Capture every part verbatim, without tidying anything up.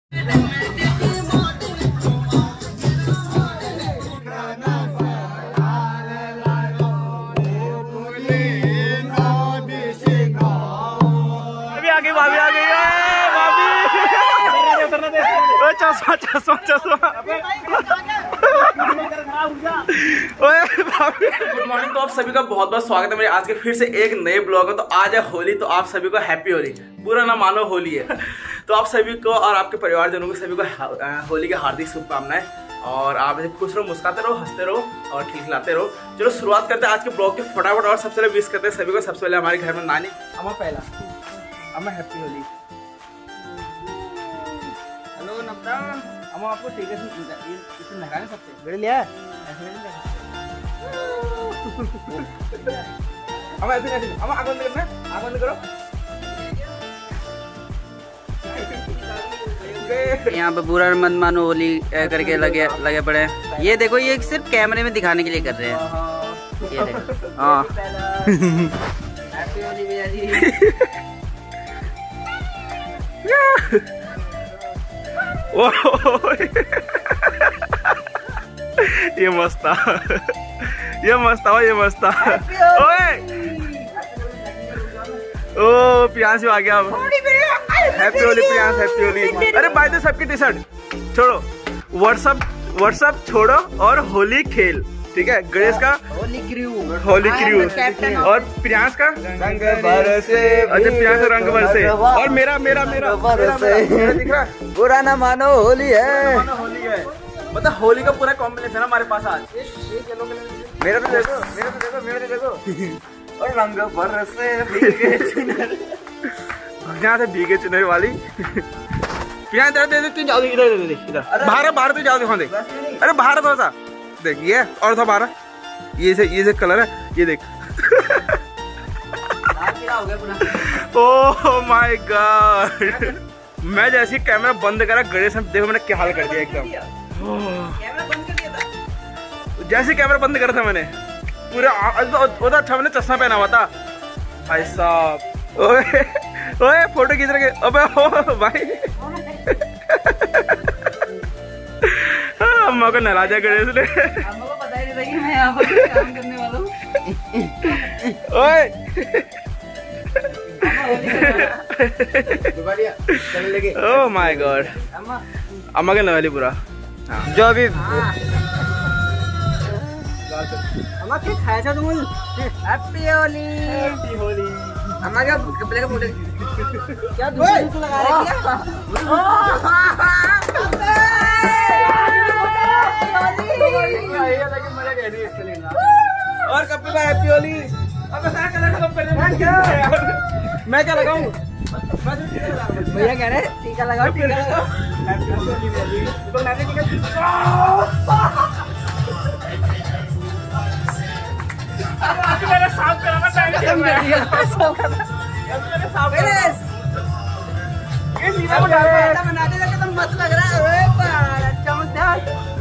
भाभी आ गई भाभी चश्मा चश्मा चश्मा गुड मॉर्निंग। तो आप सभी का बहुत बहुत स्वागत है मेरे आज के फिर से एक नए ब्लॉग में। तो आज है होली, तो आप सभी को हैप्पी होली। पूरा ना मानो होली है। तो आप सभी को और आपके परिवारजनों को सभी को होली की हार्दिक शुभकामनाएं। और आप ऐसे खुश रहो, मुस्कुराते रहो, हंसते रहो और खिलखिलाते रहो। चलो शुरुआत करते हैं आज के ब्लॉग के फटाफट। और सबसे पहले विश करते हैं सभी को। सबसे पहले हमारे घर में नानी अम्मा पहला अम्मा हैप्पी होली। हेलो नब्रा अम्मा आपको ठीक है इसे नहाने सबसे बड़े लिया अम्मा ऐसे नहीं अम्मा आग बंद करना आग बंद करो। यहाँ पे बुरा मत मानो होली करके लगे लगे पड़े हैं। ये देखो ये सिर्फ कैमरे में दिखाने के लिए कर रहे हैं। ये देखो हाँ हैप्पी होली भैया जी। ये मस्त था ये मस्त था ये मस्त था। ओए ओ प्रियांश आ गया। Happy Holi Priyansh happy Holi. अरे बाय द सबकी टी शर्ट छोड़ो, व्हाट्सअप व्हाट्सअप छोड़ो और होली खेल। ठीक है गणेश का होली क्रू होली क्रू और प्रियांश का रंग बरसे। अच्छा प्रियांश का रंग बरसे और मेरा मेरा मेरा दिख रहा है। बुरा ना मानो होली है। होली है मतलब होली का पूरा कॉम्बिनेशन हमारे पास आज। मेरा तो देखो मेरा तो देखो मेरा तो देखो और रंग बरसे भीगे चुनर। यहाँ से भीगे चुनर वाली। प्रियांश इधर दे दे तू जाओ इधर दे दे इधर बाहर बाहर तू जाओ दिखा दे। अरे बाहर थोड़ा सा देख ये और था बारह ये से ये से कलर है ये देख। ओह माय गॉड मैं जैसे कैमरा बंद करा गणेश देखो मैंने क्या हाल कर दिया एकदम। जैसे कैमरा बंद करा था मैंने पूरा उधर अच्छा मैंने चश्मा पहना हुआ था भाई साहब। ओए ओए फोटो खींच रहे अबे ओ भाई। अम्मा को नाराजा गणेश ने। अम्मा को पता ही नहीं था कि मैं यहाँ पर काम करने वाला हूँ। ओए ओह माय गॉड अम्मा के नवाली पूरा जो अभी अम्मा क्या खाया था तुम? Happy Holi happy Holi. अम्मा क्या कपड़े का फोटो क्या दूसरे को लगा रहे क्या? और कपड़े का हैप्पी होली। अब सारा कलर खत्म कर दे। मैं क्या लगाऊं? भैया कह रहे टीका लगाओ टीका लगाओ। हैप्पी होली तो मैंने टीका मेरे साफ कराना चाहिए। मेरे साफ ये नीला बना बनाते लगे तो मस्त लग रहा है। चमकदार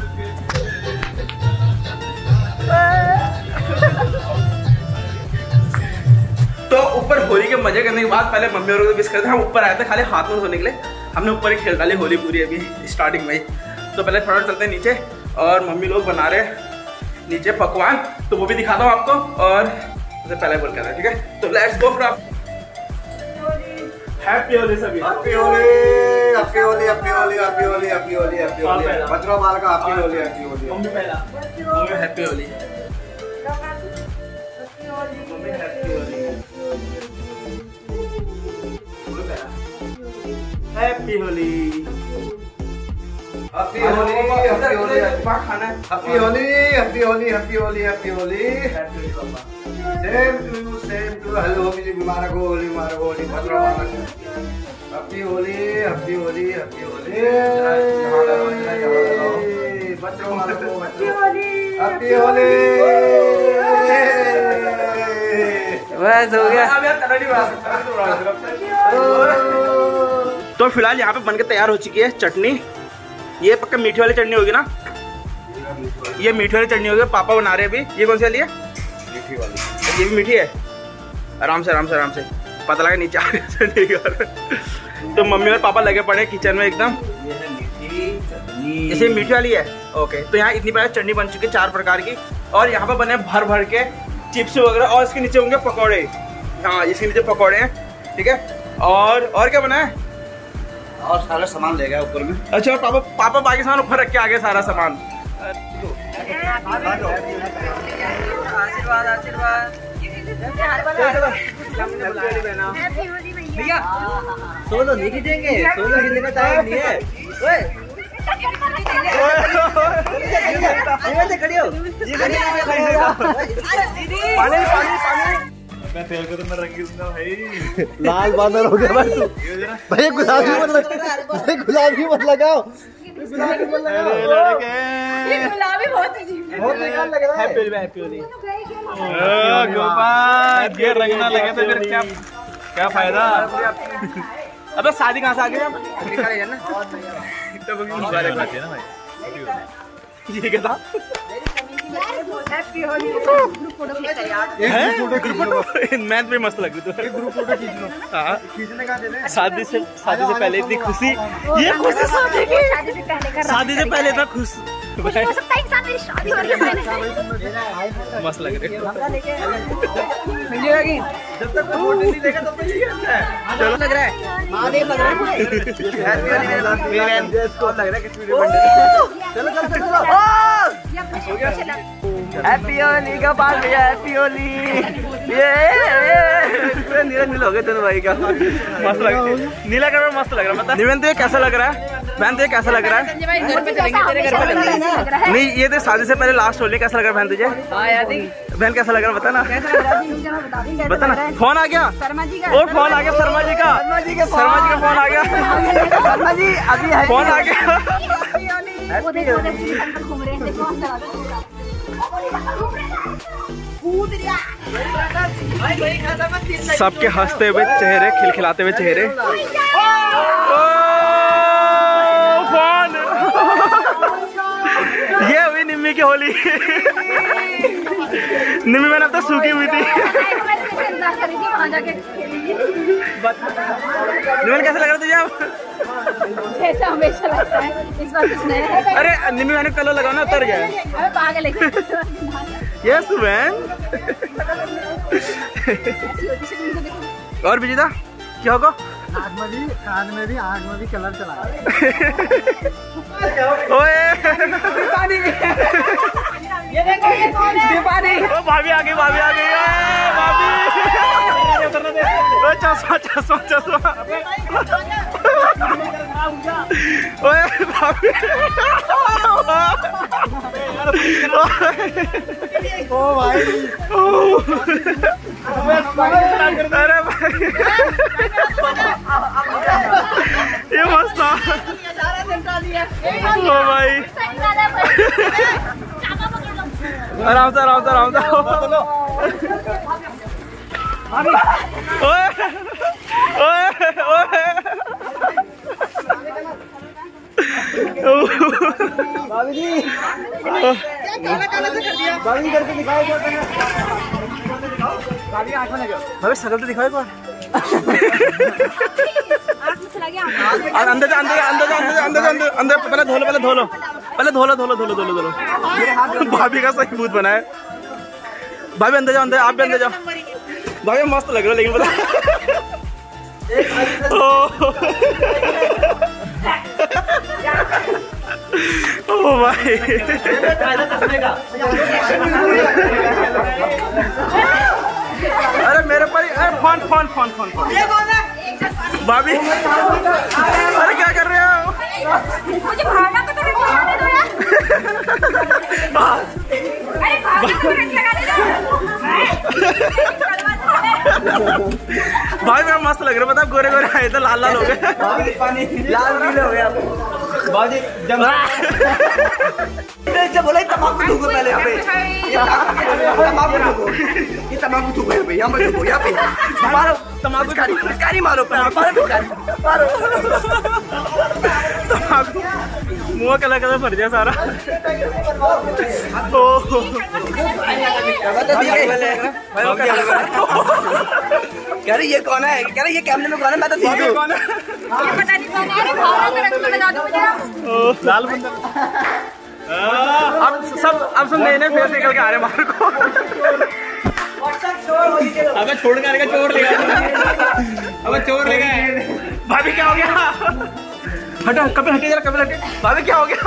तो ऊपर होली के मजे करने के बाद पहले मम्मी और को विश करते हम ऊपर आए थे खाली हाथ में धोने के लिए। हमने ऊपर ही खेल डाली होली पूरी अभी स्टार्टिंग में ही। तो पहले थोड़ा चलते हैं नीचे और मम्मी लोग बना रहे नीचे पकवान तो वो भी दिखाता हूँ आपको। और पहले बोल कर ठीक है तो let's go for happy Holi सभी। Happy Holi happy Holi happy Holi happy Holi happy Holi happy Holi बचरा बाल का happy Holi happy Holi. Mummy पहला mummy happy Holi mummy happy Holi happy Holi happy Holi happy Holi खाना है happy Holi happy Holi happy Holi happy Holi happy papa same to you same to hello Holi मुबारक हो होली मुबारक हो होली बचरा बाल happy Holi happy Holi happy Holi बचरा बाल को हैप्पी होली बस हो गया। तो फिलहाल यहाँ पे बनके तैयार हो चुकी है चटनी। ये पक्का मीठी वाली चटनी होगी ना? ये मीठी वाली चटनी होगी पापा बना रहे हैं अभी। ये कौन सी वाली है? मीठी वाली। ये भी मीठी है। आराम से आराम से आराम से पता लगा नीचे आ गया। तो मम्मी और पापा लगे पड़े किचन में एकदम। जैसे मीठी वाली है। ओके, तो यहाँ इतनी बड़ी चटनी बन चुकी है चार प्रकार की, और यहाँ पर बने भर भर के चिप्स वगैरह, और इसके नीचे होंगे पकौड़े। हाँ, इसके नीचे पकौड़े हैं, ठीक है। और और क्या बना है? और सारा सामान ले गया ऊपर में। अच्छा, पापा पापा बाकी सामान ऊपर रख के आ गए सारा सामान। आशीर्वाद आशीर्वाद भैया, सोलो नहीं खींचेंगे, सोलो खींचने का टाइम नहीं है। ओए खड़ी हो, पानी पानी पानी तेल को तो मैं रख दूंगा भाई। लाल बांदर हो गया भाई तू। भाई गुलाबी मत लगा, भाई गुलाबी मत लगाओ, गुलाबी मत लगाओ। ये गुलाबी बहुत अजीब है, बहुत बेकार लग रहा है। Happy Holi, happy Holi. गोपाल ये रंग ना लगे तो फिर क्या क्या फायदा। अबे शादी कहाँ से आ गई? ये क्या था? मैथ भी मस्त लग रही थी। ग्रुप फोटो खींच लो। हाँ, खींचने का दे दे। शादी से शादी से पहले इतनी खुशी, ये खुशी शादी की, शादी से पहले कर शादी से पहले इतना खुश। हो सकता है इंसान मेरी शादी हो रही है पहले। मस्त लग रही है। जब तक फोटो नहीं देखा तब तक ये अच्छा है। चलो लग रहा है, महादेव लग रहा है। हैप्पी होली मेरे साथ मेरे एंड को लग रहा है कि वीडियो बन रही। चलो चलो चलो हैप्पी होली का बात भैया, हैप्पी होली। ये पूरा नीला नीला हो गया दोनों भाई का। मस्त लग रही है। नीला कलर मस्त लग रहा है। मतलब निवेन, तो ये कैसा लग रहा है? बहन, तो ये कैसा लग रहा है? संजय भाई घर पे चलेंगे, तेरे घर पे चलेंगे। लग रहा है। नहीं, ये तो शादी से पहले लास्ट होली। कैसा लग रहा है बहन तुझे? हाँ यार देख, बहन कैसा लग रहा है? बता ना, बता दी कैसा बता लग रहा ना। है। फोन आ गया, शर्मा जी का, ओ फोन आ गया शर्मा जी का, शर्मा जी का शर्मा जी का फोन आ गया, शर्मा जी अभी है फोन आ गया। वो देखो वो देखो संकट घूम रहे हैं, देखो अंदर कूद रहा। सबके हंसते हुए चेहरे, खिलखिलाते हुए चेहरे। ओ, फोन। ये हुई निम्मी की होली। निम्मी मैंने अब तक सूखी हुई थी। इंतजार कर रही थी वहाँ जाके। निम्मी कैसा लग रहा तुझे अब? जैसा हमेशा लगता है, इस बार कुछ नया है। अरे निम्मी मैंने कलर लगाओ ना, उतर गया। अबे पागल है। Yes man. और विजिता क्या होगा? आग में भी कान में भी आग में भी कलर चला। ओए ये देखो ये कौन है? ओ भाभी आ गई, भाभी आ गई। ओए भाभी, ओए चश्मा चश्मा चश्मा। ओए भाभी, ओ भाई, अरे भाई ये मस्त था। ओ भाई, आराम से आराम से आराम से। ओए ओए ओए, भाभी जी भाभी करके दिखाओ। भाभी आँख में लगे, भाभी शकल तो दिखाओ एक बार। आँख में चला गया। और अंदर जा, अंदर जा, अंदर जा, अंदर जा, अंदर जा, अंदर अंदर पहले धो लो, पहले धो लो, पहले धो लो, धो लो, धो लो, धो लो, धो लो। भाभी का सही भूत बना है। भाभी अंदर जाओ, अंदर, आप भी अंदर जाओ। भाभी मस्त लग रहा है लेकिन पता। ओ भाई, अरे मेरे पर phone phone phone phone phone. भाभी अरे क्या कर रहे हो? मुझे भागना पता है, लगा दो यार। अरे भाभी को रंग लगा दे दो। भाई मेरा मस्त लग रहा है, पता गोरे गोरे आए तो लाल लाल हो गए। लाल नीले हो गया। भाभी जब से बोला तमाकू थूको पहले यहाँ पे, तमाकू थूको, ये तमाकू थूको यहाँ पे, यहाँ पे थूको, यहाँ पे मारो तमाकू, कारी कारी मारो, मारो मारो तमाकू मुँह कलर कलर भर दिया सारा। ओ कह रही ये कौन है, कह रही ये कैमरे में कौन है, मैं तो ठीक हूँ। पता नहीं कौन है, भावना का रंग लगा दो मुझे। लाल बंदर। अब सब अब सब नए नए फेस निकल के आ रहे मार को। अबे छोड़ कर के चोर ले गया। अबे चोर ले गए। भाभी क्या हो गया? हटा कपड़े हटे जरा कपड़े हटे। भाभी क्या हो गया?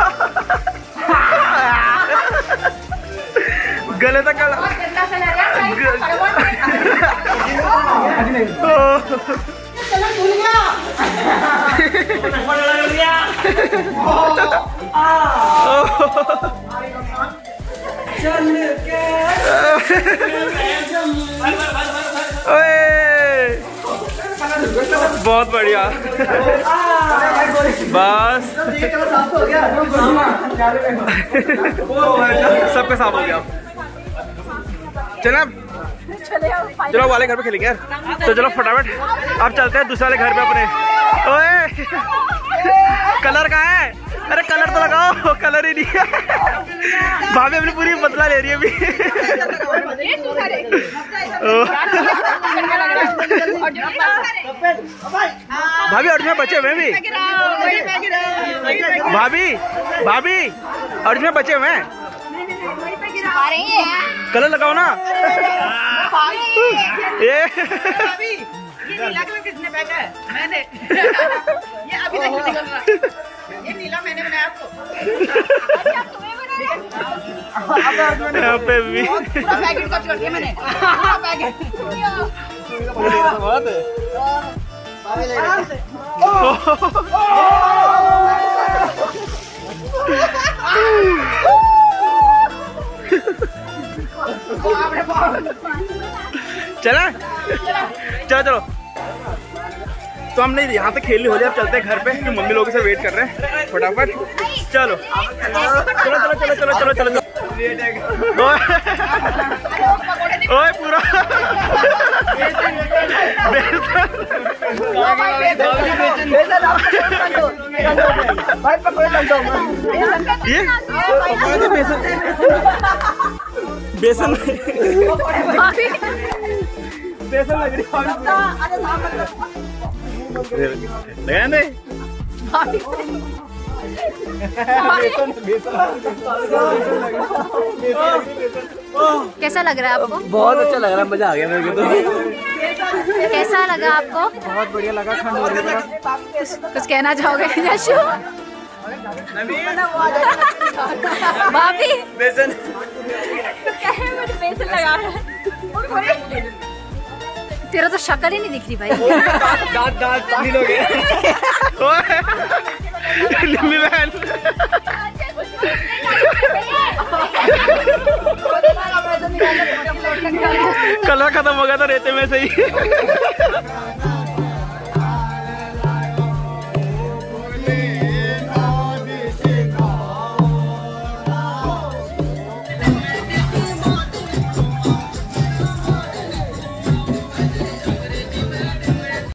गले तक गला। गंदा सा लग रहा है। चलो भूल गया। बहुत बढ़िया। बस सबका साफ हो गया। चलो चलो वाले घर पे खेलेंगे यार। तो चलो फटाफट अब चलते हैं दूसरे वाले घर पे अपने। ओए कलर कहाँ है? अरे कलर तो लगाओ। कलर ही नहीं है। भाभी अपनी पूरी बदला ले रही है अभी। भाभी अर्जुन बचे हुए भी। भाभी भाभी अर्जुन बचे हुए हैं। कलर लगाओ ना। ये नीला कलर किसने फेंका है? मैंने। ये अभी तक निकल रहा। ये नीला मैंने बनाया आपको। यहाँ पे भी पूरा पैकेट कट कर दिया मैंने। पूरा पैकेट। आराम से। चला चलो चलो। तो हमने यहाँ पे खेल ली होली। अब चलते हैं घर पे कि मम्मी लोगों से वेट कर रहे हैं। फटाफट चलो चलो चलो चलो चलो चलो चलो चलो। ओए पूरा ये बेसन बेसन बेसन लग रही है। लगा दे। कैसा लग रहा है आपको? बहुत अच्छा लग रहा है, मजा आ गया मेरे को तो। कैसा लगा आपको? बहुत बढ़िया लगा। ठंड हो रही है। कुछ कहना चाहोगे यशु? भाभी बेसन मुझे बेसन लगा रहा है। तेरा तो शक्ल ही नहीं दिख रही भाई। दांत दांत नील हो गए। लिम्बी बहन कलर खत्म हो गया था रेते में से ही।